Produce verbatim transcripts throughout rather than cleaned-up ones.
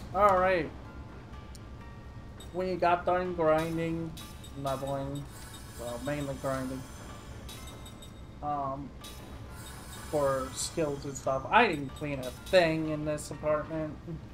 Alright. We got done grinding, leveling, well, mainly grinding. Um, for skills and stuff. I didn't clean a thing in this apartment.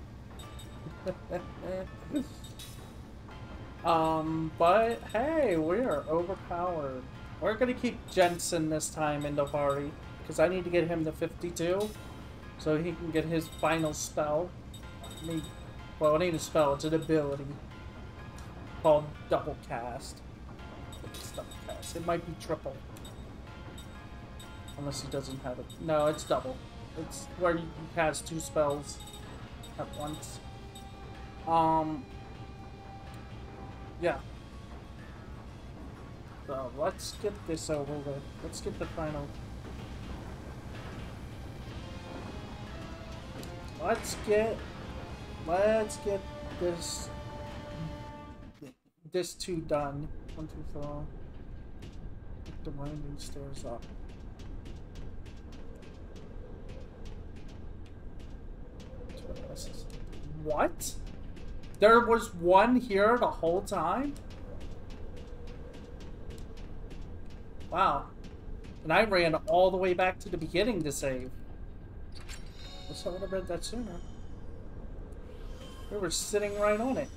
um, but hey, we are overpowered. We're gonna keep Jensen this time in the party, because I need to get him to fifty-two, so he can get his final spell. I need, well, it ain't a spell, it's an ability called Double Cast. It's double cast. It might be triple. Unless he doesn't have it. No, it's double. It's where you can cast two spells at once. Um, yeah. So let's get this over with. Let's get the final. Let's get. Let's get this. This two done. One, two, four. Pick the winding stairs up. What? There was one here the whole time? Wow. And I ran all the way back to the beginning to save. Wish I would have read that sooner. We were sitting right on it.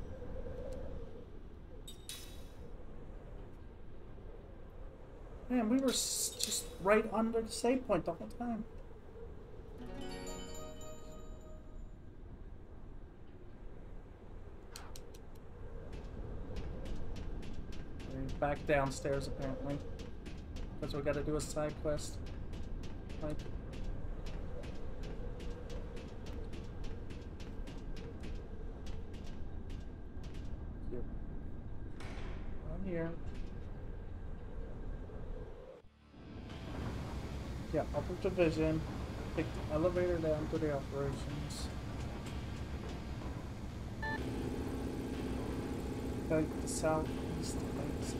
Man, we were just right under the save point the whole time. Back downstairs, apparently. Because we gotta do a side quest. Like. Here. I'm here. Yeah, upper division. Take the elevator down to the operations. Like the southeast place.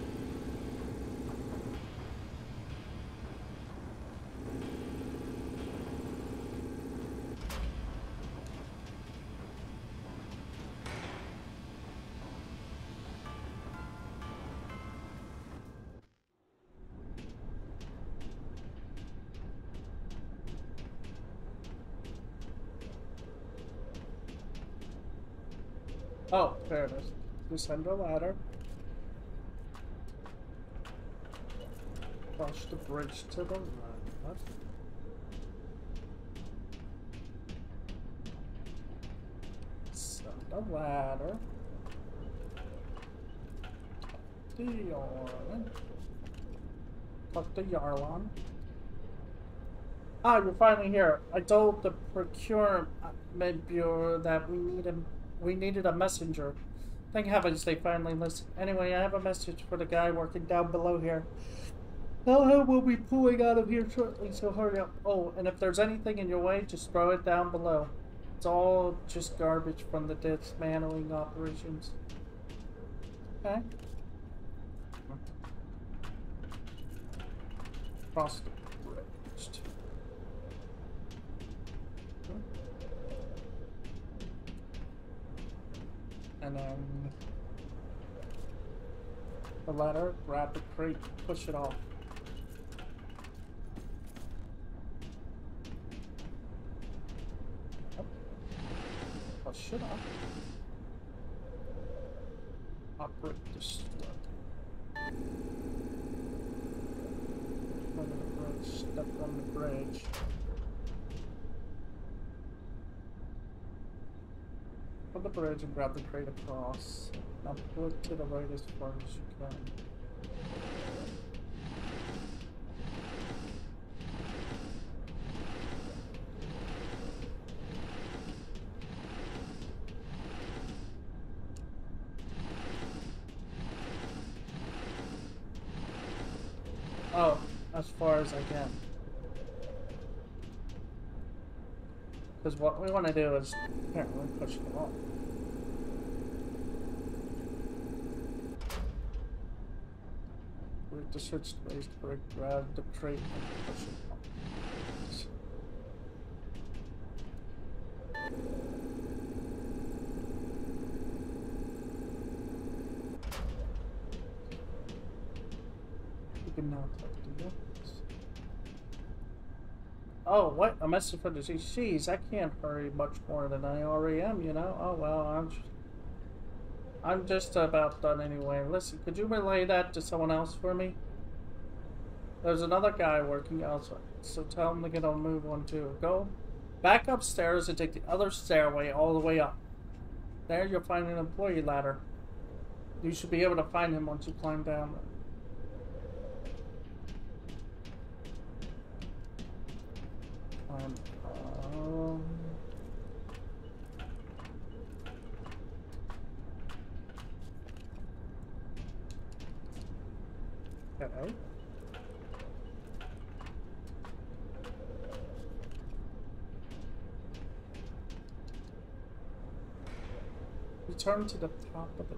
Oh, there it is. Descend the ladder. Cross the bridge to the left. Descend the ladder. The Yarlan. Talk to Yarlan. Ah, you're finally here. I told the procurement bureau that we need a, we needed a messenger. Thank heavens they finally listened. Anyway, I have a message for the guy working down below here. Tell him we'll be pulling out of here shortly, so hurry up. Oh, and if there's anything in your way, just throw it down below. It's all just garbage from the dismantling operations. Okay. Cross the bridge. And then the ladder, grab the crate, push it off. Oh. Push it off. Operate the strut. Step on the bridge. On the bridge and grab the crate across. Now pull it to the right as far as you can. Oh, as far as I can. Because what we want to do is apparently push them off. We have to switch space to break, grab the crate and push it off. can now talk to you. Oh, what? A message for the G Cs. I can't hurry much more than I already am, you know? Oh, well, I'm just, I'm just about done anyway. Listen, could you relay that to someone else for me? There's another guy working elsewhere, so tell him to get on move one too. Go back upstairs and take the other stairway all the way up. There you'll find an employee ladder. You should be able to find him once you climb down. Um, um, okay. Return to the top of the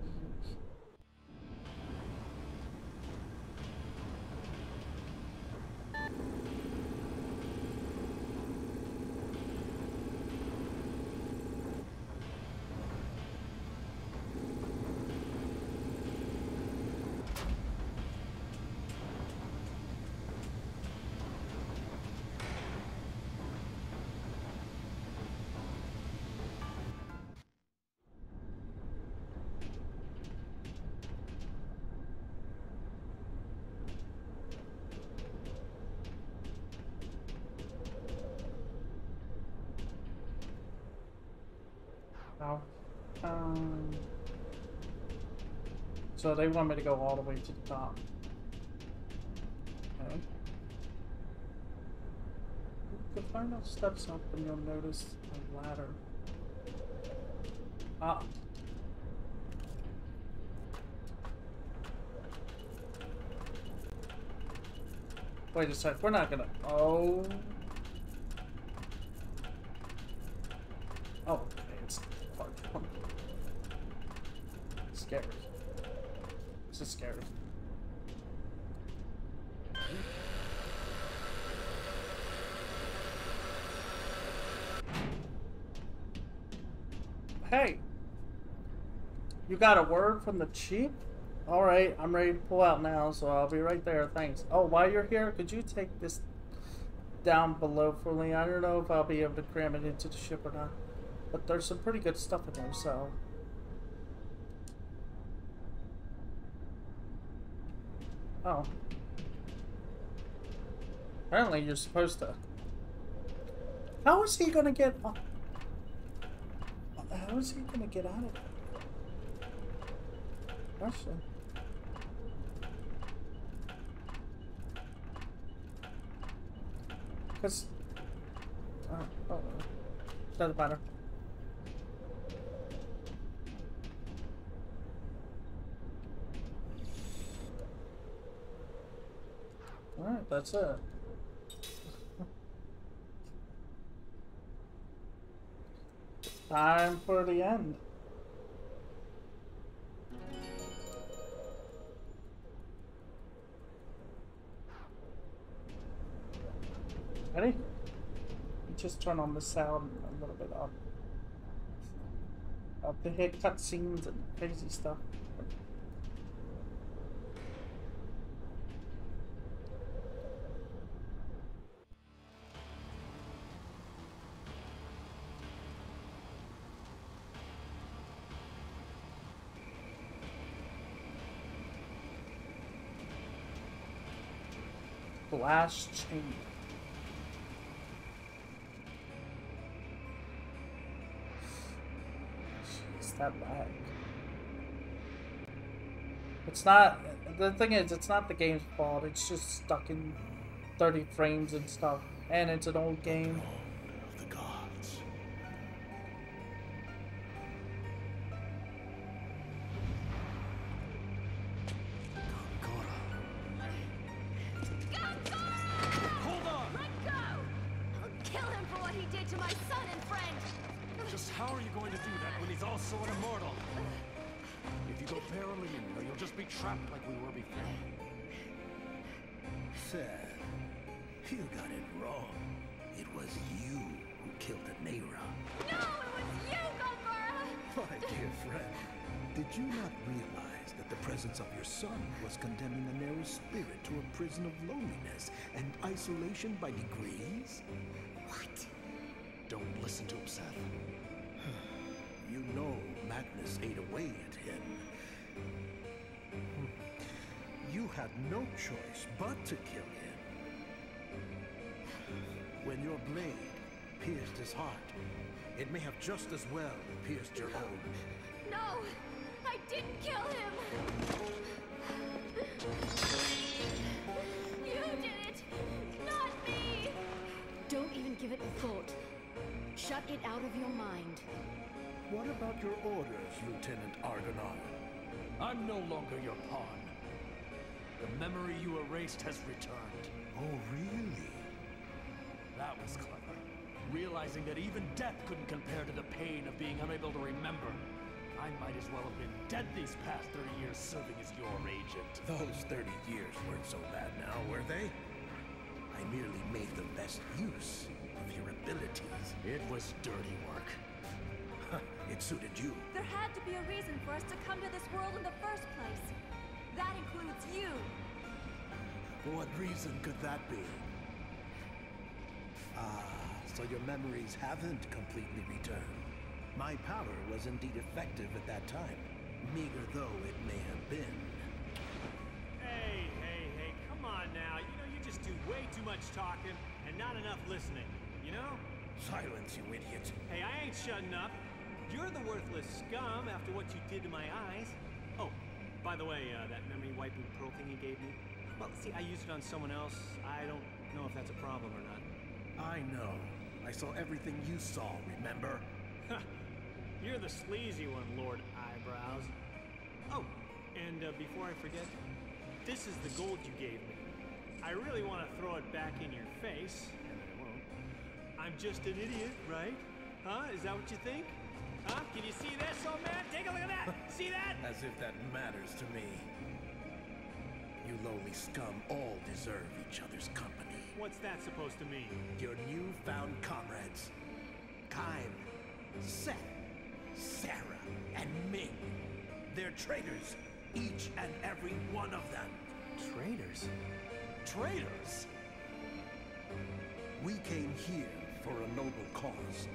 Um, so they want me to go all the way to the top. Okay. The final steps up and you'll notice a ladder. Ah. Wait a sec, we're not gonna... Oh. Oh, okay, it's hard. Scary. This is scary. Hey! You got a word from the chief? Alright, I'm ready to pull out now, so I'll be right there. Thanks. Oh, while you're here, could you take this down below for me? I don't know if I'll be able to cram it into the ship or not. But there's some pretty good stuff in there, so... Oh. Apparently you're supposed to... How is he gonna get... Oh. How is he gonna get out of it? Question. Because... Oh, oh. Doesn't matter. Alright, that's it. Time for the end. Ready? Just turn on the sound a little bit up. Up to hit cutscenes and crazy stuff. Blast chain. Jeez, that lag. It's not. The thing is, it's not the game's fault. It's just stuck in thirty frames and stuff, and it's an old game. Of the gods. How are you going to do that when he's also an immortal? If you go barreling in there, you'll just be trapped like we were before. Sir, you got it wrong. It was you who killed Anera. No, it was you, Gulbara! My dear friend, did you not realize the that the presence of your son was condemning a narrow spirit to a prison of loneliness and isolation by degrees? What? Don't listen to him, Seth. You know madness ate away at him. You had no choice but to kill him. When your blade pierced his heart, it may have just as well pierced your own. No! I didn't kill him! You did it! Not me! Don't even give it a thought. Shut it out of your mind. What about your orders, Lieutenant Argonaut? I'm no longer your pawn. The memory you erased has returned. Oh, really? That was clever. Realizing that even death couldn't compare to the pain of being unable to remember. I might as well have been dead these past thirty years serving as your agent. Those thirty years weren't so bad now, were they? I merely made the best use of your abilities. It was dirty work. It suited you. There had to be a reason for us to come to this world in the first place. That includes you. What reason could that be? Ah, so your memories haven't completely returned. My power was indeed effective at that time, meager though it may have been. Hey, hey, hey, come on now. You know, you just do way too much talking and not enough listening, you know? Silence, you idiot. Hey, I ain't shutting up. You're the worthless scum after what you did to my eyes. Oh, by the way, uh, that memory wiping pearl thing you gave me? Well, see, I used it on someone else. I don't know if that's a problem or not. I know. I saw everything you saw, remember? You're the sleazy one, Lord Eyebrows. Oh, and uh, before I forget, this is the gold you gave me. I really want to throw it back in your face, and I won't. I'm just an idiot, right? Huh? Is that what you think? Huh? Can you see this, old man? Take a look at that! See that? As if that matters to me. You lowly scum all deserve each other's company. What's that supposed to mean? Your newfound comrades. Kime, Seth, Sarah, and Ming. They're traitors, each and every one of them. Traitors? Traitors? We came here for a noble cause.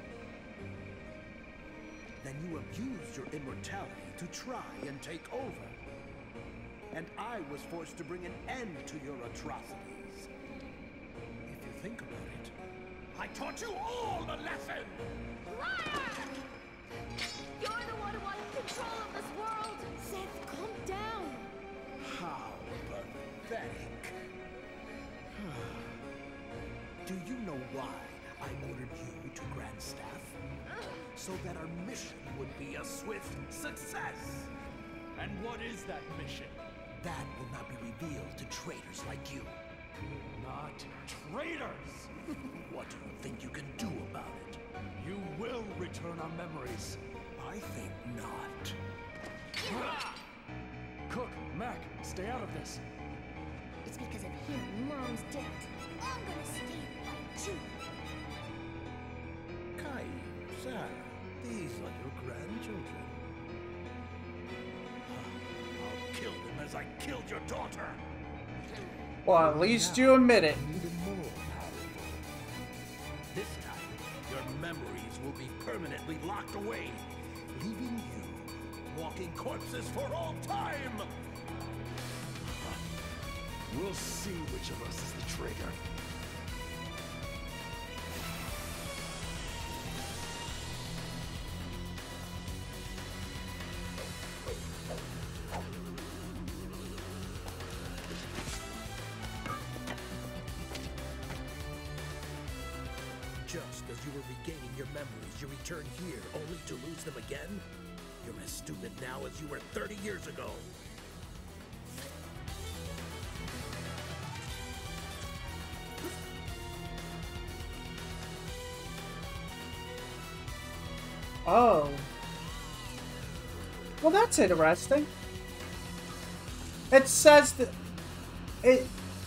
Then you abused your immortality to try and take over. And I was forced to bring an end to your atrocities. If you think about it, I taught you all a lesson! Liar! You're the one who wanted control of this world! Seth, calm down! How pathetic. Do you know why I ordered you to Grand Staff? So that our mission would be a swift success! And what is that mission? That will not be revealed to traitors like you. Not traitors! What do you think you can do about it? You will return our memories. I think not. Cook, Mac, stay out of this. It's because of him Mom's dead. I'm gonna stay like you. Kai, Sarah, these are your grandchildren. I'll kill them as I killed your daughter. Well, at least you admit it. Even more powerful. This time, your memories will be permanently locked away, leaving you walking corpses for all time. We'll see which of us is the traitor. Just as you were regaining your memories, you return here only to lose them again? You're as stupid now as you were thirty years ago. Oh. Well, that's interesting. It says that it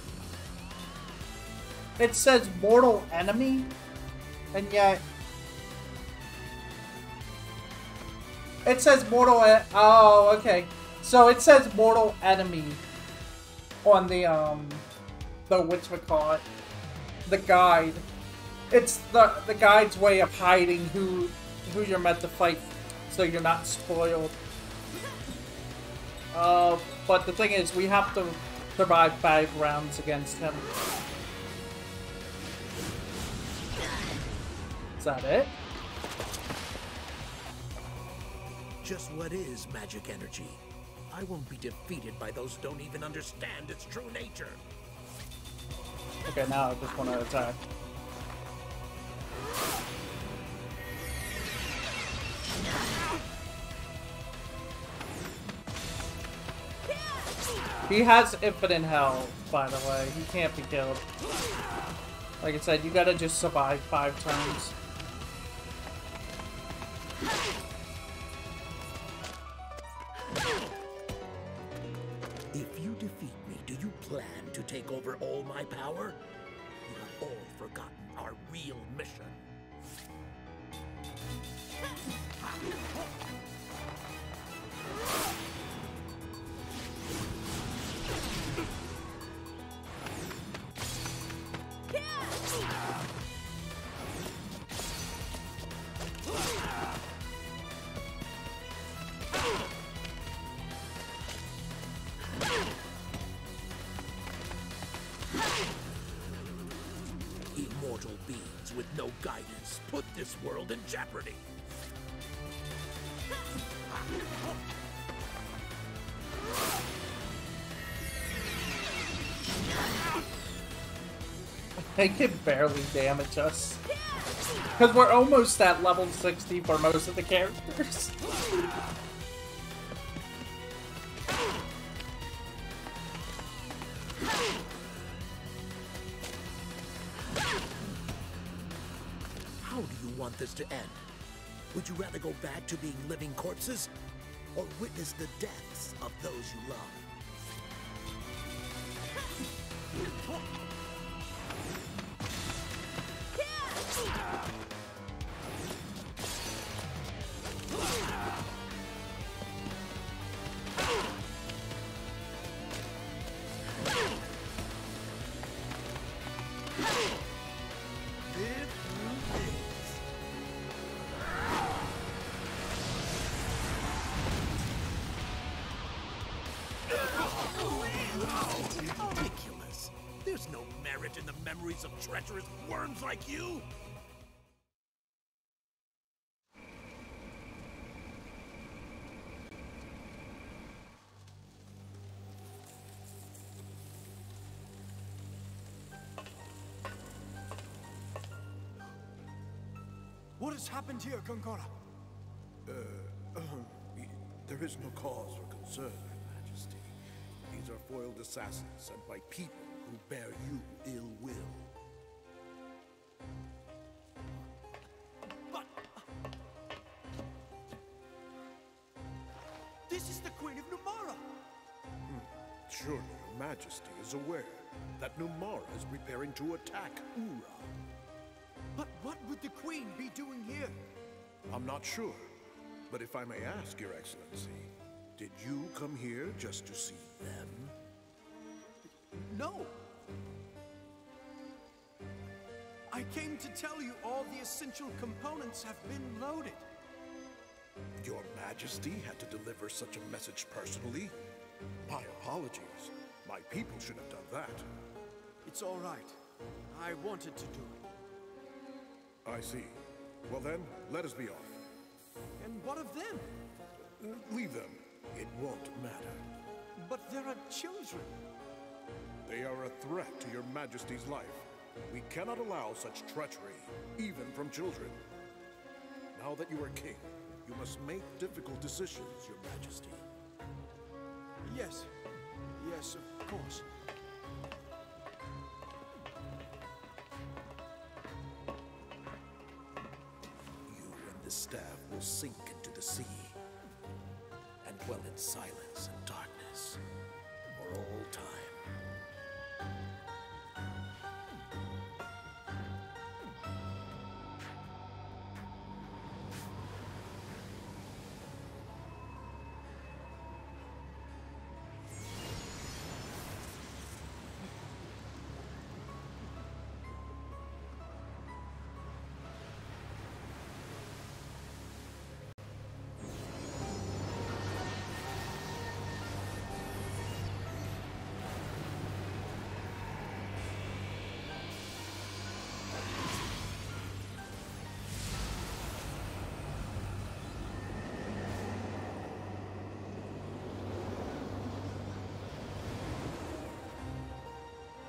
it says mortal enemy, and yet it says mortal. E oh, okay. So it says mortal enemy on the um the whatchamacallit, the guide. It's the the guide's way of hiding who who you're meant to fight, so you're not spoiled. Uh, but the thing is, we have to survive five rounds against him. Is that it? Just what is magic energy? I won't be defeated by those who don't even understand its true nature. Okay, now I just want to attack. He has infinite health, by the way. He can't be killed. Like I said, you gotta just survive five turns. If you defeat me, do you plan to take over all my power? You have all forgotten our real mission. Immortal beings with no guidance put this world in jeopardy. They can barely damage us. Because we're almost at level sixty for most of the characters. How do you want this to end? Would you rather go back to being living corpses? Or witness the deaths of those you love? Ridiculous. There's no merit in the memories of treacherous worms like you. What has happened here, Gongora? Uh, um, there is no cause for concern, Your Majesty. These are foiled assassins sent by people who bear you ill will. But... This is the Queen of Numara! Hmm. Surely Your Majesty is aware that Numara is preparing to attack Ura. But what would the Queen be doing here? I'm not sure. But if I may ask, Your Excellency, did you come here just to see them? No! I came to tell you all the essential components have been loaded. Your Majesty had to deliver such a message personally? My apologies. My people should have done that. It's all right. I wanted to do it. I see. Well then, let us be off. And what of them? Uh, leave them. It won't matter. But there are children. They are a threat to Your Majesty's life. We cannot allow such treachery, even from children. Now that you are king, you must make difficult decisions, Your Majesty. Yes. Yes, of course. You and the staff will sink into the sea and dwell in silence and darkness for all time.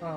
Oh.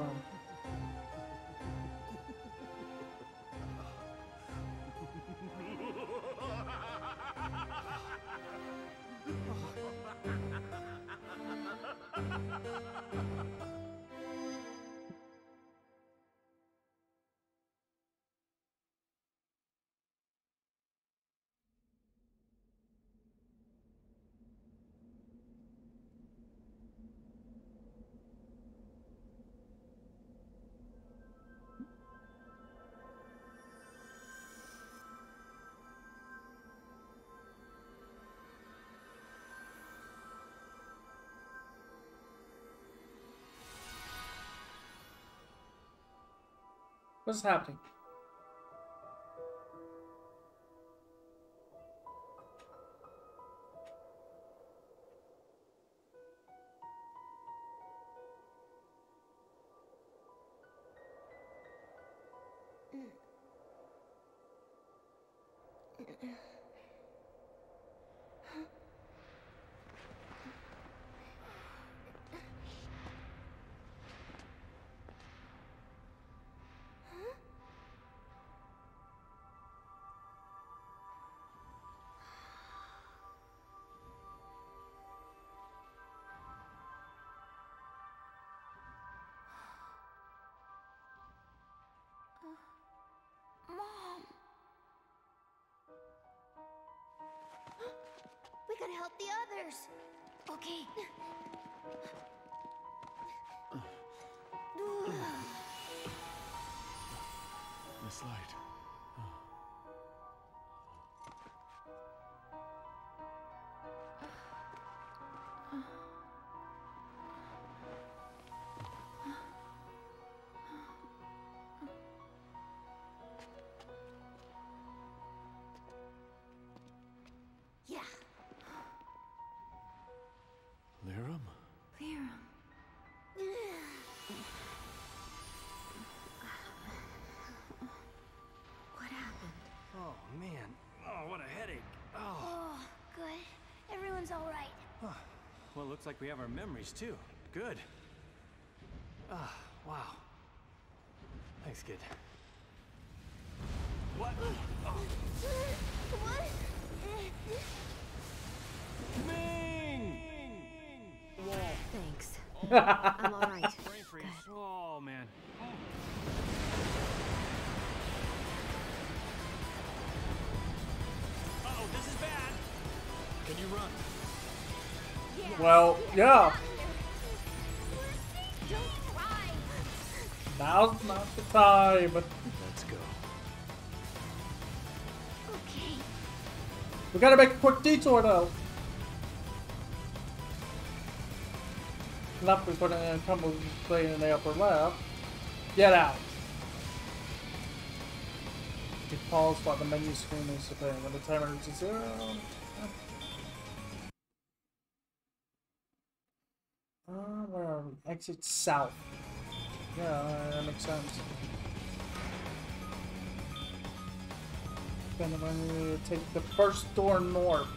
What's happening? Mom! We gotta help the others! Okay. This light. Yeah. Lirum? Lirum. What happened? Oh, man. Oh, what a headache. Oh. Oh, good. Everyone's all right. Huh. Well, it looks like we have our memories, too. Good. Ah, wow. Thanks, kid. What? Oh. What? Ming! Whoa. Thanks. I'm all right. Brain freeze. Oh, man. Uh-oh, this is bad. Can you run? Well, yeah. Don't cry. Now's not the time. Let's go. Okay. We gotta make a quick detour though. Left is gonna come with play in the upper left. Get out. You pause while the menu screen is appearing. When the timer reaches zero. Uh, where are we? Exit south. Yeah, that makes sense. Then I'm gonna take the first door north.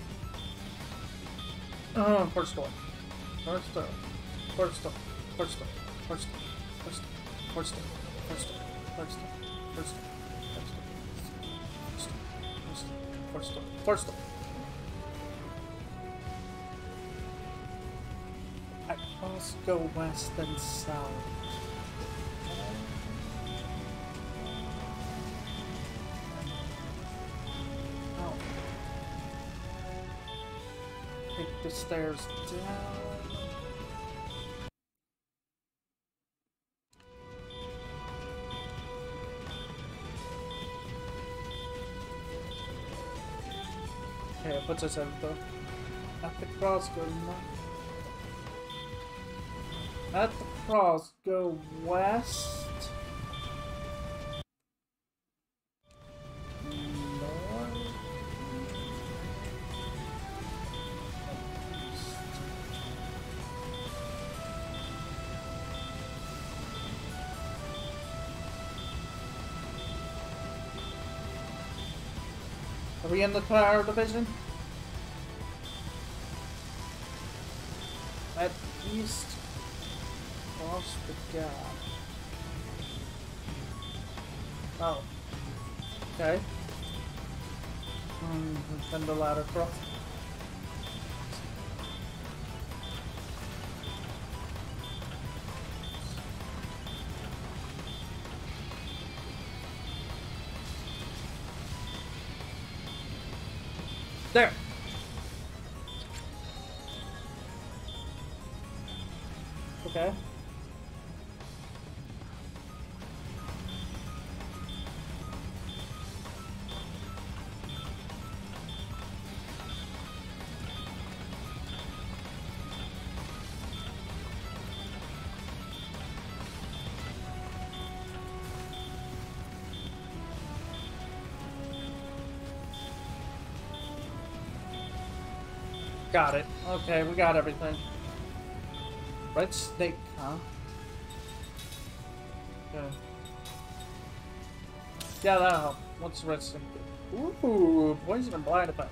Uh, first door. First door. First door. First door. First door. First door. First door. First door. First door. First door. First door. First door. First door. I must go west and south. Oh. Take the stairs down. Okay, it puts us at the at the cross go north. At the cross go west. North. Are we in the Power Division? At east across the gap. Oh. Okay. Hmm, send the ladder across. There. Okay. Got it. Okay, we got everything. Red snake, huh? Okay. Yeah, that'll help. What's red snake do? Ooh, poison and blind effect.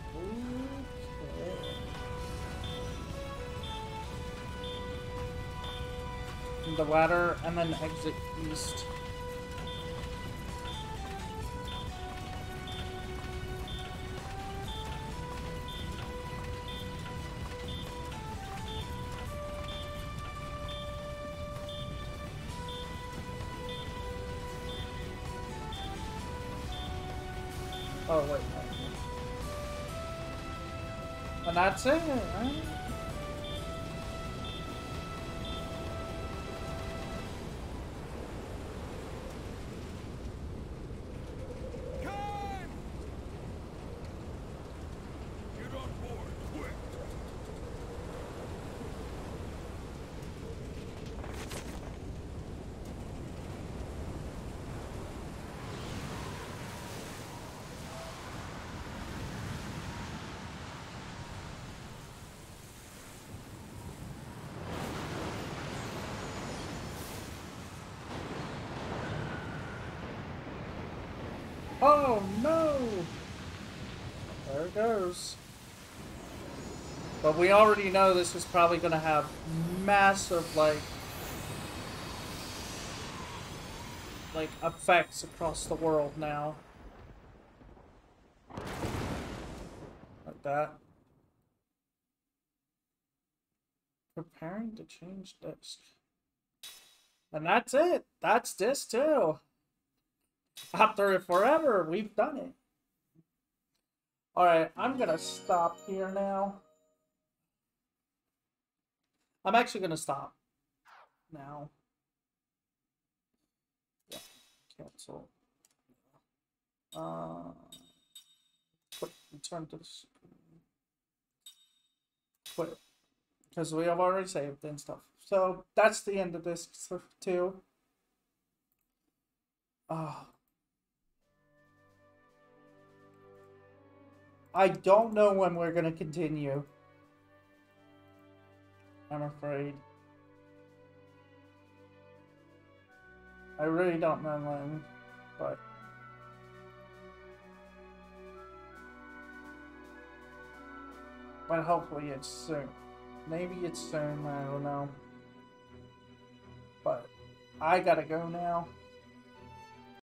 Okay. The ladder, and then exit east. Oh, wait, wait. And that's it, right? Oh no! There it goes. But we already know this is probably going to have massive, like, like, effects across the world now. Like that. Preparing to change disc. And that's it. That's disc two. After forever, we've done it. Alright, I'm gonna stop here now. I'm actually gonna stop now. Yeah, cancel. Uh, quit, return to the screen. Quit. Because we have already saved and stuff. So that's the end of this too. Oh. I don't know when we're going to continue. I'm afraid. I really don't know when, but... But hopefully it's soon. Maybe it's soon, I don't know. But I gotta go now.